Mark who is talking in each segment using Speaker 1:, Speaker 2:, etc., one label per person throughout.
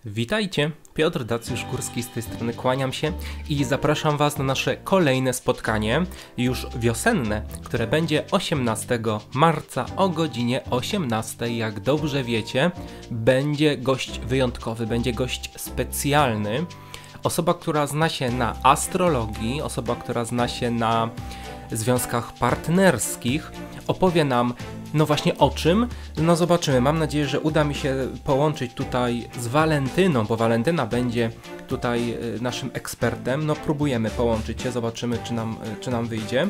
Speaker 1: Witajcie, Piotr Dacjusz-Górski z tej strony, kłaniam się i zapraszam Was na nasze kolejne spotkanie, już wiosenne, które będzie 18 marca o godzinie 18. Jak dobrze wiecie, będzie gość wyjątkowy, będzie gość specjalny. Osoba, która zna się na astrologii, osoba, która zna się na związkach partnerskich, opowie nam no właśnie o czym? No zobaczymy. Mam nadzieję, że uda mi się połączyć tutaj z Walentyną, bo Walentyna będzie tutaj naszym ekspertem. No próbujemy połączyć się, zobaczymy czy nam wyjdzie.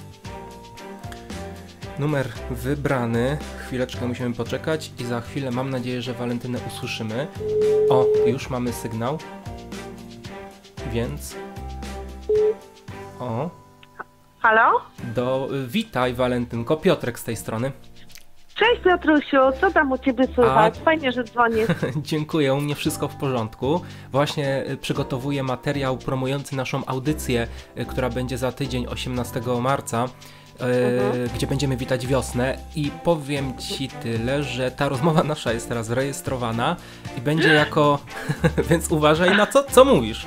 Speaker 1: Numer wybrany. Chwileczkę musimy poczekać i za chwilę mam nadzieję, że Walentynę usłyszymy. O, już mamy sygnał. Więc... O...
Speaker 2: Halo?
Speaker 1: Witaj Walentynko, Piotrek z tej strony.
Speaker 2: Cześć Piotrusiu, co tam u Ciebie słychać? Fajnie, że dzwonisz.
Speaker 1: Dziękuję, u mnie wszystko w porządku. Właśnie przygotowuję materiał promujący naszą audycję, która będzie za tydzień, 18 marca. Gdzie będziemy witać wiosnę i powiem Ci tyle, że ta rozmowa nasza jest teraz rejestrowana i będzie jako... więc uważaj na co mówisz.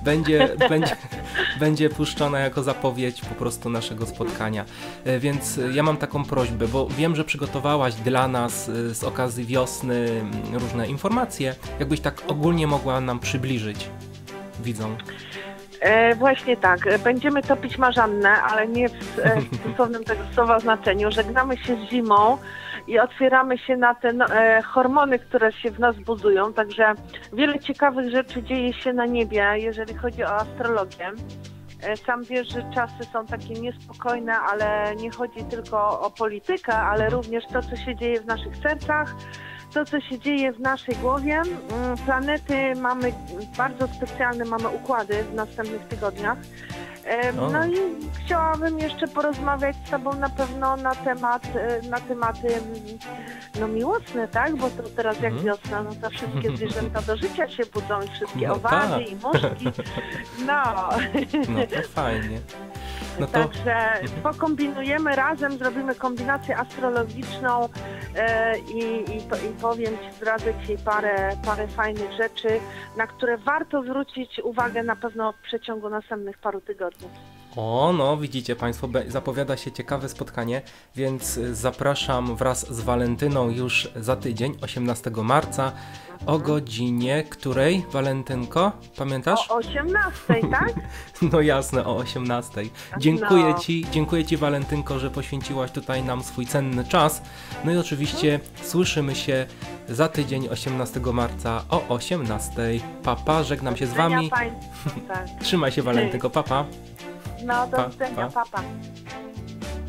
Speaker 1: Będzie puszczona jako zapowiedź po prostu naszego spotkania. Więc ja mam taką prośbę, bo wiem, że przygotowałaś dla nas z okazji wiosny różne informacje. Jakbyś tak ogólnie mogła nam przybliżyć widzom.
Speaker 2: Właśnie tak, będziemy topić marzannę, ale nie w stosownym tego słowa znaczeniu. Żegnamy się z zimą i otwieramy się na te hormony, które się w nas budują, także wiele ciekawych rzeczy dzieje się na niebie, jeżeli chodzi o astrologię. Sam wiesz, że czasy są takie niespokojne, ale nie chodzi tylko o politykę, ale również to, co się dzieje w naszych sercach, to, co się dzieje w naszej głowie. Planety mamy bardzo specjalne, mamy układy w następnych tygodniach. No i chciałabym jeszcze porozmawiać z Tobą na pewno na tematy no miłosne, tak? Bo to teraz jak wiosna, no to wszystkie zwierzęta do życia się budzą i wszystkie owady i muszki. No
Speaker 1: to fajnie. No to...
Speaker 2: Także pokombinujemy razem, zrobimy kombinację astrologiczną i powiem Ci, zdradzę Ci parę fajnych rzeczy, na które warto zwrócić uwagę na pewno w przeciągu następnych paru tygodni.
Speaker 1: O, no widzicie Państwo, zapowiada się ciekawe spotkanie, więc zapraszam wraz z Walentyną już za tydzień, 18 marca, o godzinie której, Walentynko, pamiętasz?
Speaker 2: O 18, tak?
Speaker 1: No jasne, o 18. Dziękuję Ci Walentynko, że poświęciłaś tutaj nam swój cenny czas. No i oczywiście słyszymy się za tydzień, 18 marca o 18. Papa, żegnam się z Wami.
Speaker 2: Tak.
Speaker 1: Trzymaj się Walentynko, papa.
Speaker 2: No, do widzenia, papa.